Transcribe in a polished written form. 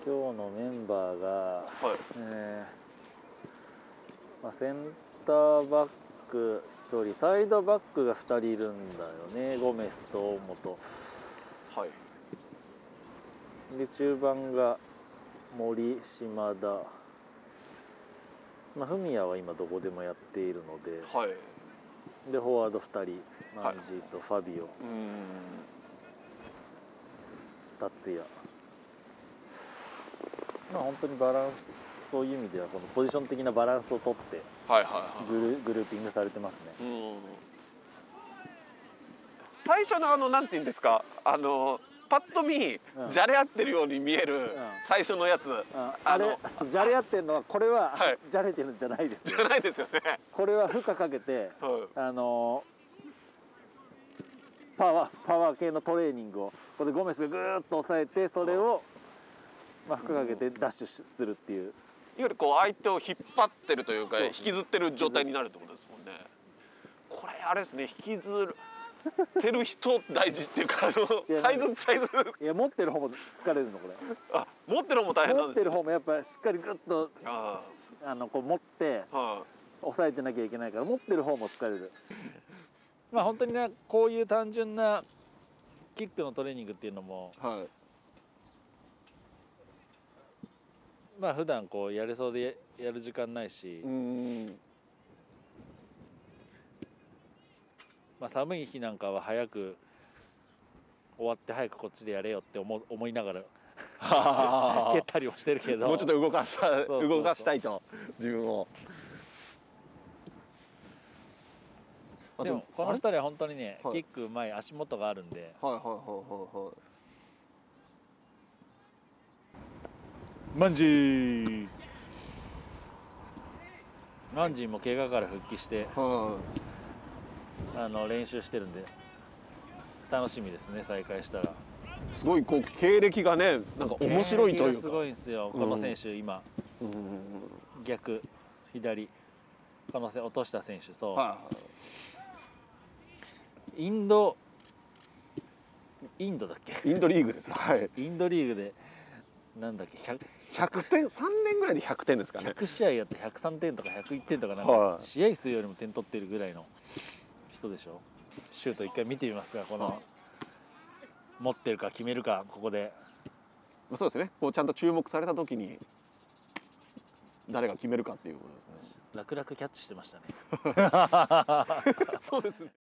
今日のメンバーが、 はい。 センターバック1人、サイドバックが2人いるんだよね。ゴメスと大本。 はい。 で中盤が森、島田。フミヤは今どこでもやっているので。 はい。 でフォワード2人、マンジーとファビオ、達也。本当にバランス、そういう意味ではこのポジション的なバランスをとってグルーピングされてますね。 最初のなんていうんですか、パッと見、じゃれ合ってるように見える最初のやつ、 あれじゃれ合ってるのはこれは、じゃれてるんじゃないです、 じゃないですよね。 これは負荷かけて、パワー系のトレーニングをこれゴメスがぐーっと抑えて、それを負荷かけてダッシュするっていう、 いわゆるこう相手を引っ張ってるというか引きずってる状態になるってことですもんね。これあれですね、引きずってる人大事っていうか、サイズいや持ってる方も疲れるのこれ。 あ、持ってる方も大変なんですね。 持ってる方もやっぱしっかりグッとこう持って抑えてなきゃいけないから、持ってる方も疲れる。本当にね、こういう単純なキックのトレーニングっていうのも、普段こうやれそうでやる時間ないし、寒い日なんかは早く終わって早くこっちでやれよって思いながら蹴ったりもしてるけど、 もうちょっと動かしたいと自分を。 でもこの2人は本当にね、キックうまい、足元があるんで。マンジーも怪我から復帰して練習してるんで楽しみですね、再開したら。 すごいこう経歴がね、なんか面白いというか。 すごいんですよ、この選手。今逆左この落とした選手、そう、インドだっけ、 インドリーグです。はい。 インドリーグでなんだっけ、 100点、3年ぐらいで100点ですかね。 100試合やって103点とか101点とか、なんか試合数よりも点取ってるぐらいの人でしょ。シュート一回見てみますか、この持ってるか決めるか、ここで。 そうですね、こうちゃんと注目された時に誰が決めるかっていうことですね。 楽々キャッチしてましたね。 そうですね。